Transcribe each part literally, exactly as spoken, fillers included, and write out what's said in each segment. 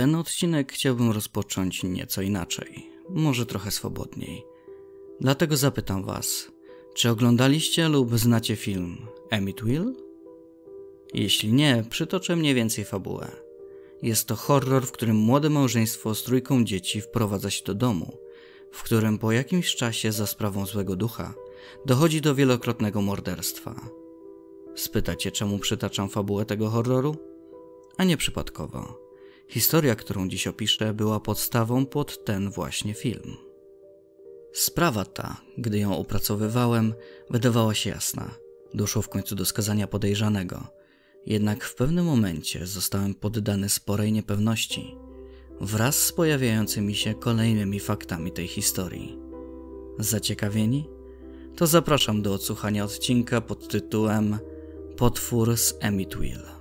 Ten odcinek chciałbym rozpocząć nieco inaczej, może trochę swobodniej. Dlatego zapytam was, czy oglądaliście lub znacie film Amityville? Jeśli nie, przytoczę mniej więcej fabułę. Jest to horror, w którym młode małżeństwo z trójką dzieci wprowadza się do domu, w którym po jakimś czasie za sprawą złego ducha dochodzi do wielokrotnego morderstwa. Spytacie, czemu przytaczam fabułę tego horroru? A nie przypadkowo. Historia, którą dziś opiszę, była podstawą pod ten właśnie film. Sprawa ta, gdy ją opracowywałem, wydawała się jasna. Doszło w końcu do skazania podejrzanego. Jednak w pewnym momencie zostałem poddany sporej niepewności, wraz z pojawiającymi się kolejnymi faktami tej historii. Zaciekawieni? To zapraszam do odsłuchania odcinka pod tytułem Potwór z Amityville.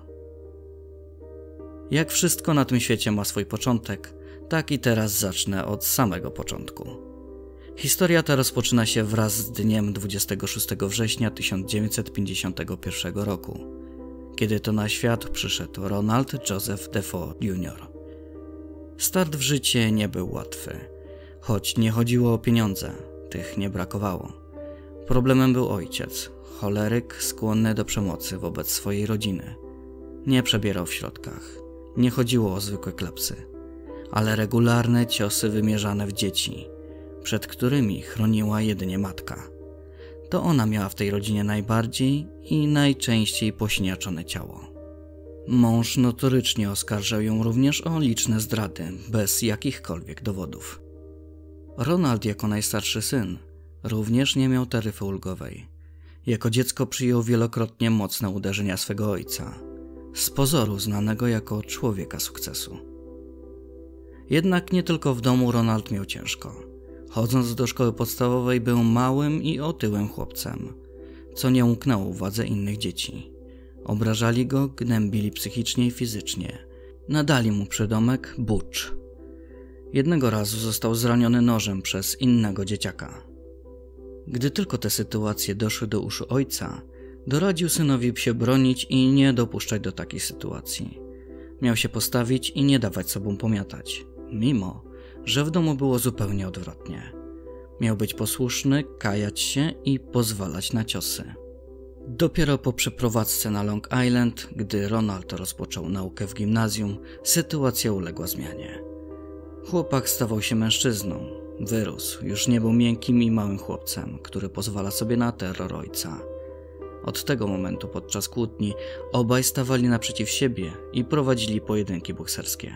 Jak wszystko na tym świecie ma swój początek, tak i teraz zacznę od samego początku. Historia ta rozpoczyna się wraz z dniem dwudziestego szóstego września tysiąc dziewięćset pięćdziesiątego pierwszego roku, kiedy to na świat przyszedł Ronald Joseph Defoe junior Start w życie nie był łatwy, choć nie chodziło o pieniądze, tych nie brakowało. Problemem był ojciec, choleryk skłonny do przemocy wobec swojej rodziny. Nie przebierał w środkach. Nie chodziło o zwykłe klapsy, ale regularne ciosy wymierzane w dzieci, przed którymi chroniła jedynie matka. To ona miała w tej rodzinie najbardziej i najczęściej posiniaczone ciało. Mąż notorycznie oskarżał ją również o liczne zdrady, bez jakichkolwiek dowodów. Ronald jako najstarszy syn również nie miał taryfy ulgowej. Jako dziecko przyjął wielokrotnie mocne uderzenia swego ojca, z pozoru znanego jako człowieka sukcesu. Jednak nie tylko w domu Ronald miał ciężko. Chodząc do szkoły podstawowej był małym i otyłym chłopcem, co nie umknęło uwadze innych dzieci. Obrażali go, gnębili psychicznie i fizycznie. Nadali mu przydomek Butch. Jednego razu został zraniony nożem przez innego dzieciaka. Gdy tylko te sytuacje doszły do uszu ojca, doradził synowi się bronić i nie dopuszczać do takich sytuacji. Miał się postawić i nie dawać sobą pomiatać, mimo że w domu było zupełnie odwrotnie. Miał być posłuszny, kajać się i pozwalać na ciosy. Dopiero po przeprowadzce na Long Island, gdy Ronald rozpoczął naukę w gimnazjum, sytuacja uległa zmianie. Chłopak stawał się mężczyzną, wyrósł, już nie był miękkim i małym chłopcem, który pozwala sobie na terror ojca. Od tego momentu podczas kłótni obaj stawali naprzeciw siebie i prowadzili pojedynki bokserskie.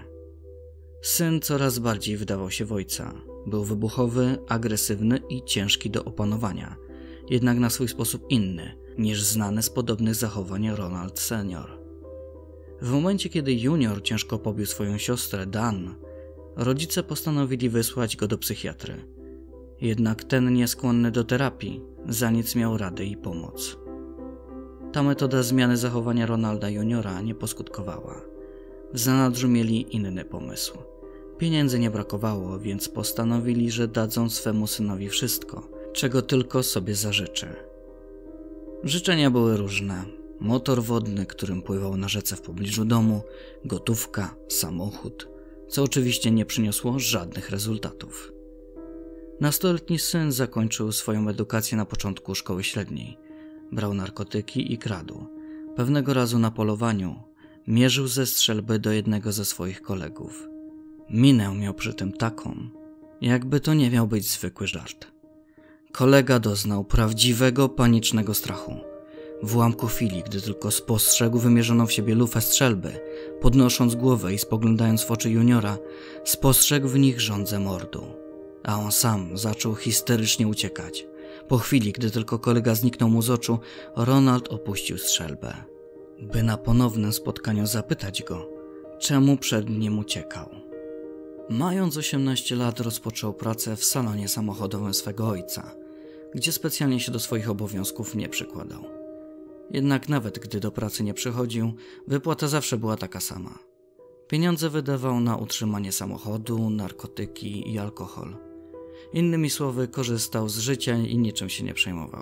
Syn coraz bardziej wdawał się w ojca. Był wybuchowy, agresywny i ciężki do opanowania, jednak na swój sposób inny niż znany z podobnych zachowań Ronald senior. W momencie, kiedy junior ciężko pobił swoją siostrę Dan, rodzice postanowili wysłać go do psychiatry. Jednak ten nieskłonny do terapii za nic miał radę i pomoc. Ta metoda zmiany zachowania Ronalda juniora nie poskutkowała. W zanadrzu mieli inny pomysł. Pieniędzy nie brakowało, więc postanowili, że dadzą swemu synowi wszystko, czego tylko sobie zażyczy. Życzenia były różne. Motor wodny, którym pływał na rzece w pobliżu domu, gotówka, samochód, co oczywiście nie przyniosło żadnych rezultatów. Nastoletni syn zakończył swoją edukację na początku szkoły średniej. Brał narkotyki i kradł. Pewnego razu na polowaniu mierzył ze strzelby do jednego ze swoich kolegów. Minę miał przy tym taką, jakby to nie miał być zwykły żart. Kolega doznał prawdziwego, panicznego strachu. W ułamku chwili, gdy tylko spostrzegł wymierzoną w siebie lufę strzelby, podnosząc głowę i spoglądając w oczy juniora, spostrzegł w nich żądzę mordu. A on sam zaczął histerycznie uciekać. Po chwili, gdy tylko kolega zniknął mu z oczu, Ronald opuścił strzelbę, by na ponownym spotkaniu zapytać go, czemu przed nim uciekał. Mając osiemnaście lat, rozpoczął pracę w salonie samochodowym swego ojca, gdzie specjalnie się do swoich obowiązków nie przykładał. Jednak nawet gdy do pracy nie przychodził, wypłata zawsze była taka sama. Pieniądze wydawał na utrzymanie samochodu, narkotyki i alkohol. Innymi słowy, korzystał z życia i niczym się nie przejmował.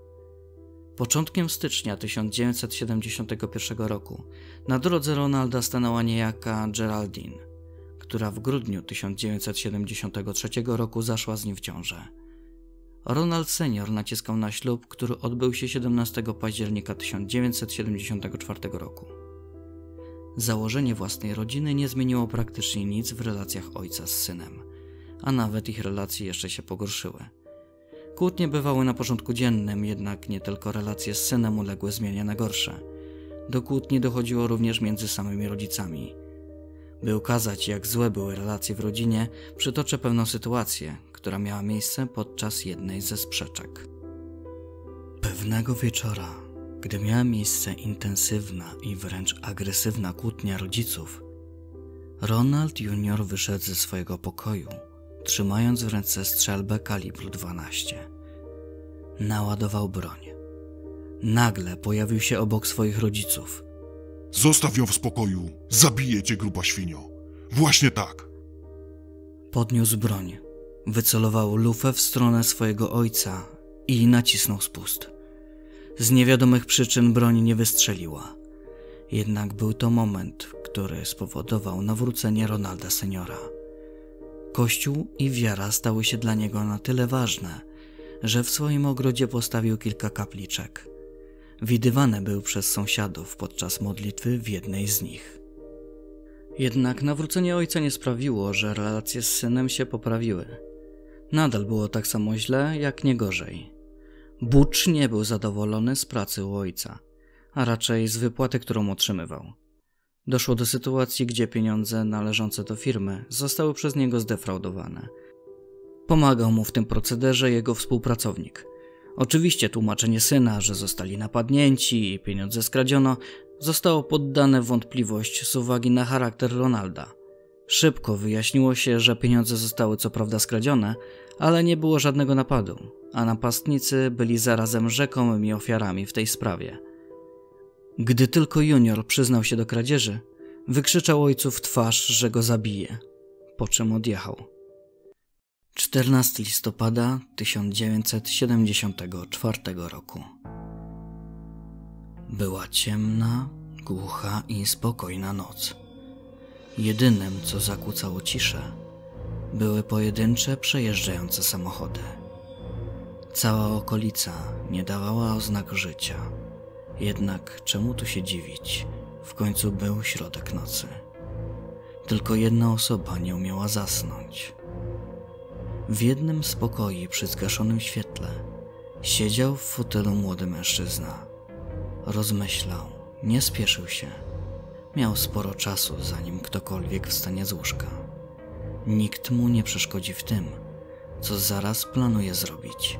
Początkiem stycznia tysiąc dziewięćset siedemdziesiątego pierwszego roku na drodze Ronalda stanęła niejaka Geraldine, która w grudniu tysiąc dziewięćset siedemdziesiątego trzeciego roku zaszła z nim w ciążę. Ronald senior naciskał na ślub, który odbył się siedemnastego października tysiąc dziewięćset siedemdziesiątego czwartego roku. Założenie własnej rodziny nie zmieniło praktycznie nic w relacjach ojca z synem, a nawet ich relacje jeszcze się pogorszyły. Kłótnie bywały na porządku dziennym, jednak nie tylko relacje z synem uległy zmianie na gorsze. Do kłótni dochodziło również między samymi rodzicami. By ukazać, jak złe były relacje w rodzinie, przytoczę pewną sytuację, która miała miejsce podczas jednej ze sprzeczek. Pewnego wieczora, gdy miała miejsce intensywna i wręcz agresywna kłótnia rodziców, Ronald junior wyszedł ze swojego pokoju, trzymając w ręce strzelbę kalibru dwanaście. Naładował broń. Nagle pojawił się obok swoich rodziców. Zostaw ją w spokoju, zabiję cię, gruba świnio. Właśnie tak. Podniósł broń, wycelował lufę w stronę swojego ojca i nacisnął spust. Z niewiadomych przyczyn broń nie wystrzeliła. Jednak był to moment, który spowodował nawrócenie Ronalda seniora. Kościół i wiara stały się dla niego na tyle ważne, że w swoim ogrodzie postawił kilka kapliczek. Widywany był przez sąsiadów podczas modlitwy w jednej z nich. Jednak nawrócenie ojca nie sprawiło, że relacje z synem się poprawiły. Nadal było tak samo źle, jak nie gorzej. Butch nie był zadowolony z pracy u ojca, a raczej z wypłaty, którą otrzymywał. Doszło do sytuacji, gdzie pieniądze należące do firmy zostały przez niego zdefraudowane. Pomagał mu w tym procederze jego współpracownik. Oczywiście tłumaczenie syna, że zostali napadnięci i pieniądze skradziono, zostało poddane w wątpliwość z uwagi na charakter Ronalda. Szybko wyjaśniło się, że pieniądze zostały co prawda skradzione, ale nie było żadnego napadu, a napastnicy byli zarazem rzekomymi ofiarami w tej sprawie. Gdy tylko junior przyznał się do kradzieży, wykrzyczał ojcu w twarz, że go zabije, po czym odjechał. czternastego listopada tysiąc dziewięćset siedemdziesiątego czwartego roku. Była ciemna, głucha i spokojna noc. Jedynym, co zakłócało ciszę, były pojedyncze przejeżdżające samochody. Cała okolica nie dawała oznak życia. Jednak czemu tu się dziwić? W końcu był środek nocy. Tylko jedna osoba nie umiała zasnąć. W jednym z pokoi przy zgaszonym świetle siedział w fotelu młody mężczyzna. Rozmyślał, nie spieszył się. Miał sporo czasu, zanim ktokolwiek wstanie z łóżka. Nikt mu nie przeszkodzi w tym, co zaraz planuje zrobić.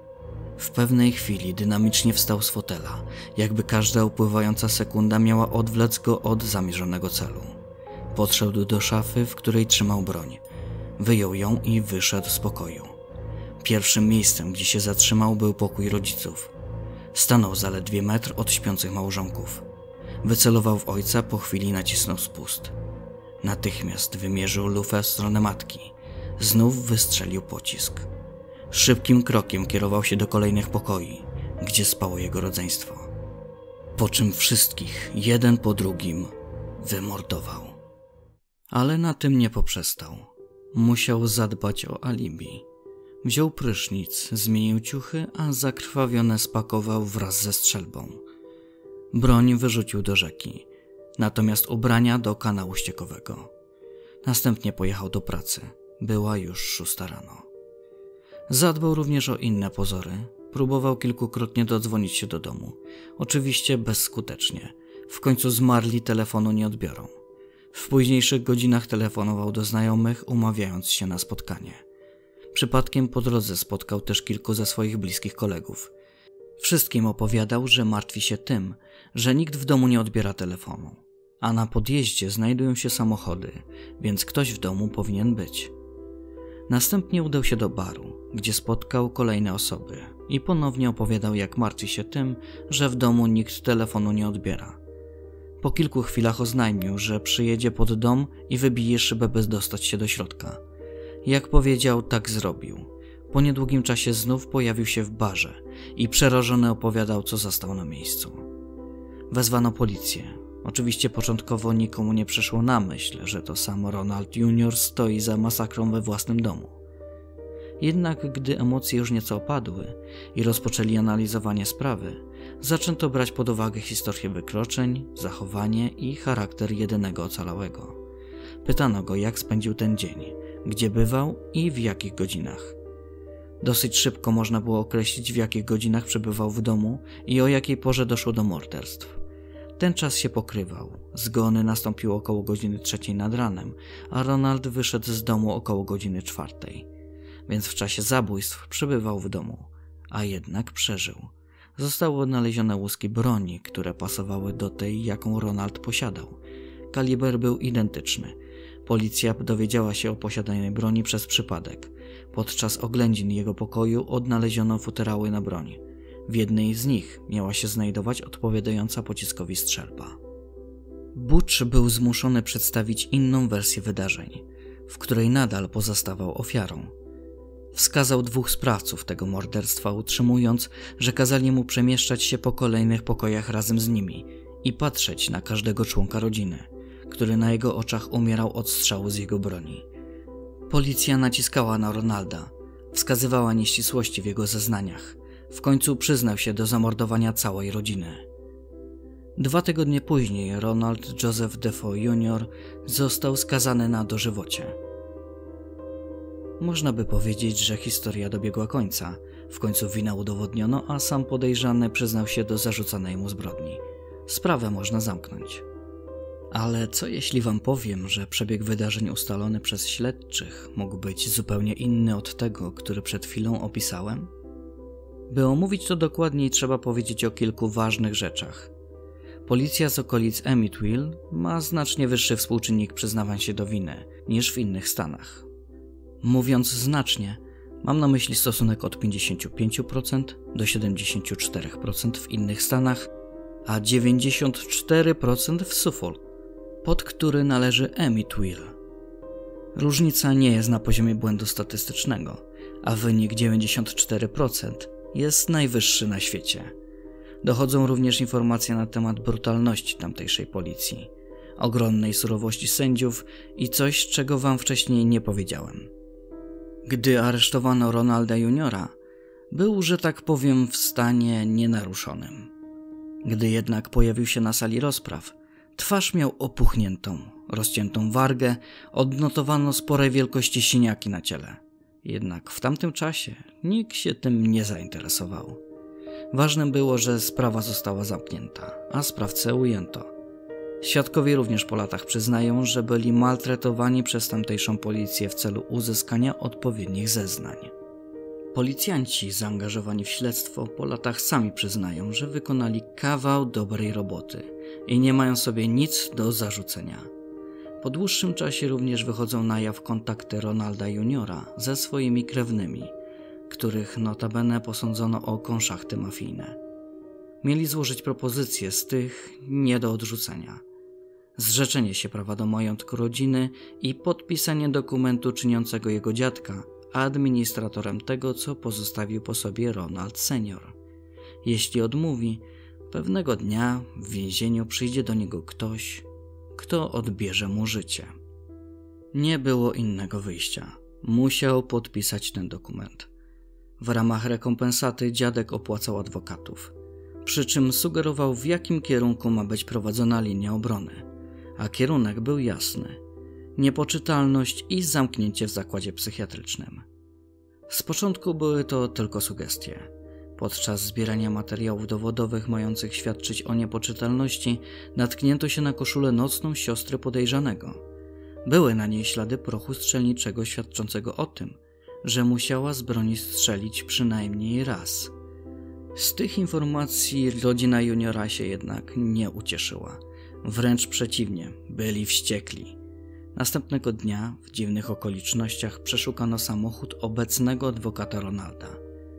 W pewnej chwili dynamicznie wstał z fotela, jakby każda upływająca sekunda miała odwlec go od zamierzonego celu. Podszedł do szafy, w której trzymał broń. Wyjął ją i wyszedł z pokoju. Pierwszym miejscem, gdzie się zatrzymał, był pokój rodziców. Stanął zaledwie metr od śpiących małżonków. Wycelował w ojca, po chwili nacisnął spust. Natychmiast wymierzył lufę w stronę matki. Znów wystrzelił pocisk. Szybkim krokiem kierował się do kolejnych pokoi, gdzie spało jego rodzeństwo. Po czym wszystkich, jeden po drugim, wymordował. Ale na tym nie poprzestał. Musiał zadbać o alibi. Wziął prysznic, zmienił ciuchy, a zakrwawione spakował wraz ze strzelbą. Broń wyrzucił do rzeki, natomiast ubrania do kanału ściekowego. Następnie pojechał do pracy. Była już szósta rano. Zadbał również o inne pozory. Próbował kilkukrotnie dodzwonić się do domu. Oczywiście bezskutecznie. W końcu zmarli telefonu nie odbiorą. W późniejszych godzinach telefonował do znajomych, umawiając się na spotkanie. Przypadkiem po drodze spotkał też kilku ze swoich bliskich kolegów. Wszystkim opowiadał, że martwi się tym, że nikt w domu nie odbiera telefonu, a na podjeździe znajdują się samochody, więc ktoś w domu powinien być. Następnie udał się do baru, gdzie spotkał kolejne osoby i ponownie opowiadał, jak martwi się tym, że w domu nikt telefonu nie odbiera. Po kilku chwilach oznajmił, że przyjedzie pod dom i wybije szybę, by dostać się do środka. Jak powiedział, tak zrobił. Po niedługim czasie znów pojawił się w barze i przerażony opowiadał, co zastał na miejscu. Wezwano policję. Oczywiście początkowo nikomu nie przyszło na myśl, że to sam Ronald junior stoi za masakrą we własnym domu. Jednak gdy emocje już nieco opadły i rozpoczęli analizowanie sprawy, zaczęto brać pod uwagę historię wykroczeń, zachowanie i charakter jedynego ocalałego. Pytano go, jak spędził ten dzień, gdzie bywał i w jakich godzinach. Dosyć szybko można było określić, w jakich godzinach przebywał w domu i o jakiej porze doszło do morderstw. Ten czas się pokrywał. Zgony nastąpiły około godziny trzeciej nad ranem, a Ronald wyszedł z domu około godziny czwartej. Więc w czasie zabójstw przebywał w domu, a jednak przeżył. Zostały odnalezione łuski broni, które pasowały do tej, jaką Ronald posiadał. Kaliber był identyczny. Policja dowiedziała się o posiadanej broni przez przypadek. Podczas oględzin jego pokoju odnaleziono futerały na broń. W jednej z nich miała się znajdować odpowiadająca pociskowi strzelba. Butch był zmuszony przedstawić inną wersję wydarzeń, w której nadal pozostawał ofiarą. Wskazał dwóch sprawców tego morderstwa, utrzymując, że kazali mu przemieszczać się po kolejnych pokojach razem z nimi i patrzeć na każdego członka rodziny, który na jego oczach umierał od strzału z jego broni. Policja naciskała na Ronalda, wskazywała nieścisłości w jego zeznaniach. W końcu przyznał się do zamordowania całej rodziny. Dwa tygodnie później Ronald Joseph Defoe junior został skazany na dożywocie. Można by powiedzieć, że historia dobiegła końca. W końcu winę udowodniono, a sam podejrzany przyznał się do zarzucanej mu zbrodni. Sprawę można zamknąć. Ale co jeśli wam powiem, że przebieg wydarzeń ustalony przez śledczych mógł być zupełnie inny od tego, który przed chwilą opisałem? By omówić to dokładniej, trzeba powiedzieć o kilku ważnych rzeczach. Policja z okolic Amityville ma znacznie wyższy współczynnik przyznawań się do winy niż w innych stanach. Mówiąc znacznie, mam na myśli stosunek od pięćdziesiąt pięć procent do siedemdziesiąt cztery procent w innych stanach, a dziewięćdziesiąt cztery procent w Suffolk, pod który należy Amityville. Różnica nie jest na poziomie błędu statystycznego, a wynik dziewięćdziesiąt cztery procent jest najwyższy na świecie. Dochodzą również informacje na temat brutalności tamtejszej policji, ogromnej surowości sędziów i coś, czego wam wcześniej nie powiedziałem. Gdy aresztowano Ronalda juniora, był, że tak powiem, w stanie nienaruszonym. Gdy jednak pojawił się na sali rozpraw, twarz miał opuchniętą, rozciętą wargę, odnotowano sporej wielkości siniaki na ciele. Jednak w tamtym czasie nikt się tym nie zainteresował. Ważnym było, że sprawa została zamknięta, a sprawcę ujęto. Świadkowie również po latach przyznają, że byli maltretowani przez tamtejszą policję w celu uzyskania odpowiednich zeznań. Policjanci zaangażowani w śledztwo po latach sami przyznają, że wykonali kawał dobrej roboty i nie mają sobie nic do zarzucenia. Po dłuższym czasie również wychodzą na jaw kontakty Ronalda juniora ze swoimi krewnymi, których notabene posądzono o konszachty mafijne. Mieli złożyć propozycje z tych nie do odrzucenia. Zrzeczenie się prawa do majątku rodziny i podpisanie dokumentu czyniącego jego dziadka administratorem tego, co pozostawił po sobie Ronald senior. Jeśli odmówi, pewnego dnia w więzieniu przyjdzie do niego ktoś, kto odbierze mu życie. Nie było innego wyjścia. Musiał podpisać ten dokument. W ramach rekompensaty dziadek opłacał adwokatów, przy czym sugerował, w jakim kierunku ma być prowadzona linia obrony, a kierunek był jasny: niepoczytalność i zamknięcie w zakładzie psychiatrycznym. Z początku były to tylko sugestie. Podczas zbierania materiałów dowodowych mających świadczyć o niepoczytalności natknięto się na koszulę nocną siostry podejrzanego. Były na niej ślady prochu strzelniczego świadczącego o tym, że musiała z broni strzelić przynajmniej raz. Z tych informacji rodzina juniora się jednak nie ucieszyła. Wręcz przeciwnie, byli wściekli. Następnego dnia w dziwnych okolicznościach przeszukano samochód obecnego adwokata Ronalda.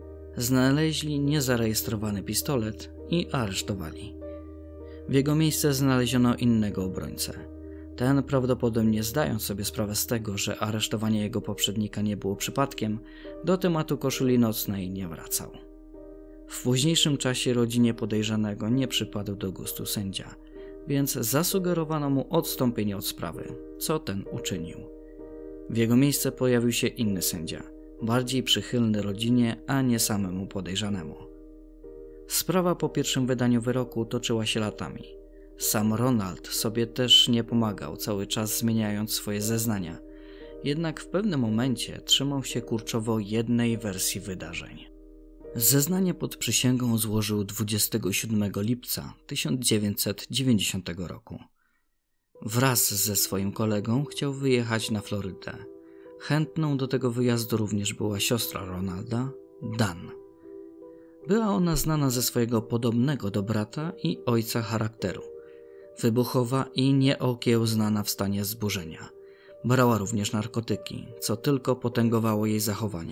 Znaleźli niezarejestrowany pistolet i aresztowali. W jego miejsce znaleziono innego obrońcę. Ten, prawdopodobnie zdając sobie sprawę z tego, że aresztowanie jego poprzednika nie było przypadkiem, do tematu koszuli nocnej nie wracał. W późniejszym czasie rodzinie podejrzanego nie przypadł do gustu sędzia, więc zasugerowano mu odstąpienie od sprawy, co ten uczynił. W jego miejsce pojawił się inny sędzia, bardziej przychylny rodzinie, a nie samemu podejrzanemu. Sprawa po pierwszym wydaniu wyroku toczyła się latami. Sam Ronald sobie też nie pomagał, cały czas zmieniając swoje zeznania. Jednak w pewnym momencie trzymał się kurczowo jednej wersji wydarzeń. Zeznanie pod przysięgą złożył dwudziestego siódmego lipca tysiąc dziewięćset dziewięćdziesiątego roku. Wraz ze swoim kolegą chciał wyjechać na Florydę. Chętną do tego wyjazdu również była siostra Ronalda, Dan. Była ona znana ze swojego podobnego do brata i ojca charakteru. Wybuchowa i nieokiełznana w stanie zburzenia. Brała również narkotyki, co tylko potęgowało jej zachowania.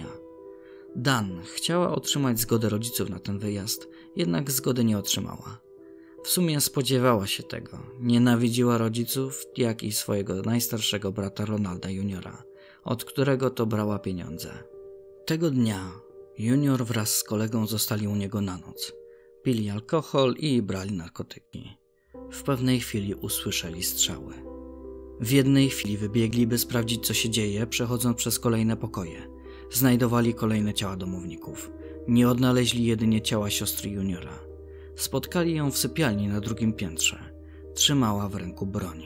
Dan chciała otrzymać zgodę rodziców na ten wyjazd, jednak zgody nie otrzymała. W sumie spodziewała się tego. Nienawidziła rodziców, jak i swojego najstarszego brata Ronalda juniora, od którego to brała pieniądze. Tego dnia junior wraz z kolegą zostali u niego na noc. Pili alkohol i brali narkotyki. W pewnej chwili usłyszeli strzały. W jednej chwili wybiegli, by sprawdzić, co się dzieje, przechodząc przez kolejne pokoje. Znajdowali kolejne ciała domowników. Nie odnaleźli jedynie ciała siostry juniora. Spotkali ją w sypialni na drugim piętrze. Trzymała w ręku broń.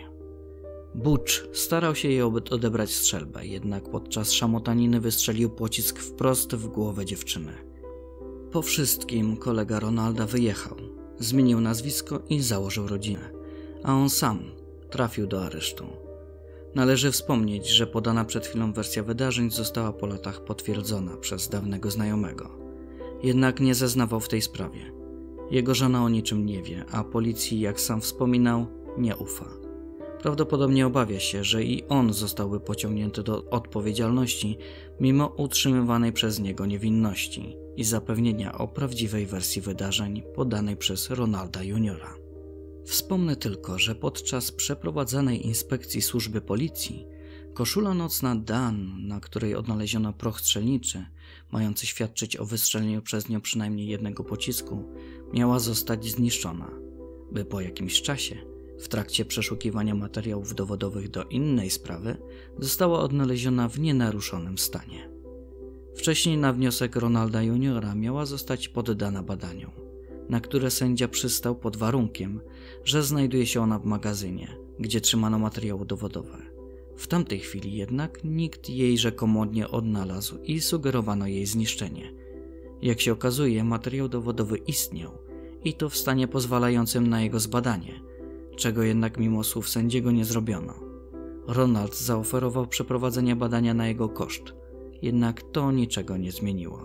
Butch starał się jej odebrać strzelbę, jednak podczas szamotaniny wystrzelił pocisk wprost w głowę dziewczyny. Po wszystkim kolega Ronalda wyjechał, zmienił nazwisko i założył rodzinę, a on sam trafił do aresztu. Należy wspomnieć, że podana przed chwilą wersja wydarzeń została po latach potwierdzona przez dawnego znajomego. Jednak nie zeznawał w tej sprawie. Jego żona o niczym nie wie, a policji, jak sam wspominał, nie ufa. Prawdopodobnie obawia się, że i on zostałby pociągnięty do odpowiedzialności mimo utrzymywanej przez niego niewinności i zapewnienia o prawdziwej wersji wydarzeń podanej przez Ronalda juniora. Wspomnę tylko, że podczas przeprowadzanej inspekcji służby policji koszula nocna Dan, na której odnaleziono proch strzelniczy, mający świadczyć o wystrzeleniu przez nią przynajmniej jednego pocisku, miała zostać zniszczona, by po jakimś czasie, w trakcie przeszukiwania materiałów dowodowych do innej sprawy, została odnaleziona w nienaruszonym stanie. Wcześniej na wniosek Ronalda juniora miała zostać poddana badaniom, na które sędzia przystał pod warunkiem, że znajduje się ona w magazynie, gdzie trzymano materiały dowodowe. W tamtej chwili jednak nikt jej rzekomo nie odnalazł i sugerowano jej zniszczenie. Jak się okazuje, materiał dowodowy istniał i to w stanie pozwalającym na jego zbadanie, czego jednak mimo słów sędziego nie zrobiono. Ronald zaoferował przeprowadzenie badania na jego koszt, jednak to niczego nie zmieniło.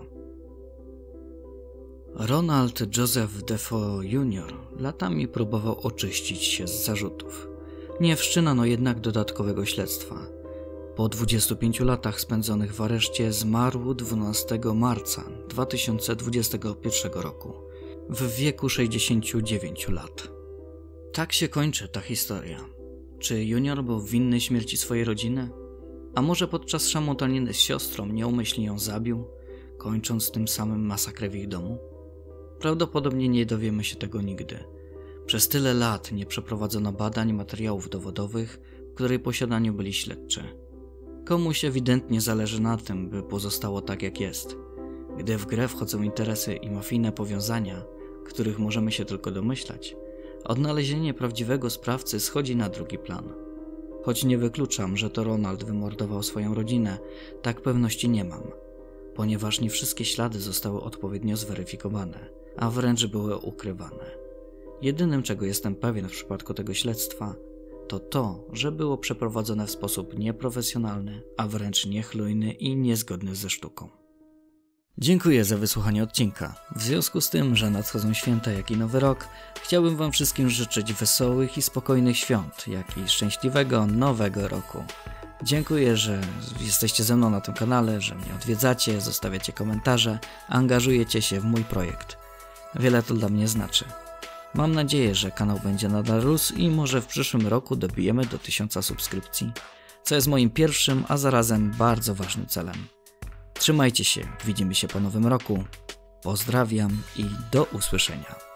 Ronald Joseph Defoe junior latami próbował oczyścić się z zarzutów. Nie wszczynano jednak dodatkowego śledztwa. Po dwudziestu pięciu latach spędzonych w areszcie zmarł dwunastego marca dwa tysiące dwudziestego pierwszego roku w wieku sześćdziesięciu dziewięciu lat. Tak się kończy ta historia. Czy junior był winny śmierci swojej rodziny? A może podczas szamotaniny z siostrą nieumyślnie ją zabił, kończąc tym samym masakrę w ich domu? Prawdopodobnie nie dowiemy się tego nigdy. Przez tyle lat nie przeprowadzono badań materiałów dowodowych, w której posiadaniu byli śledczy. Komuś ewidentnie zależy na tym, by pozostało tak jak jest. Gdy w grę wchodzą interesy i mafijne powiązania, których możemy się tylko domyślać, odnalezienie prawdziwego sprawcy schodzi na drugi plan. Choć nie wykluczam, że to Ronald wymordował swoją rodzinę, tak pewności nie mam, ponieważ nie wszystkie ślady zostały odpowiednio zweryfikowane, a wręcz były ukrywane. Jedynym, czego jestem pewien w przypadku tego śledztwa, to to, że było przeprowadzone w sposób nieprofesjonalny, a wręcz niechlujny i niezgodny ze sztuką. Dziękuję za wysłuchanie odcinka. W związku z tym, że nadchodzą święta, jak i Nowy Rok, chciałbym Wam wszystkim życzyć wesołych i spokojnych świąt, jak i szczęśliwego Nowego Roku. Dziękuję, że jesteście ze mną na tym kanale, że mnie odwiedzacie, zostawiacie komentarze, angażujecie się w mój projekt. Wiele to dla mnie znaczy. Mam nadzieję, że kanał będzie nadal rósł i może w przyszłym roku dobijemy do tysiąca subskrypcji, co jest moim pierwszym, a zarazem bardzo ważnym celem. Trzymajcie się, widzimy się po nowym roku. Pozdrawiam i do usłyszenia.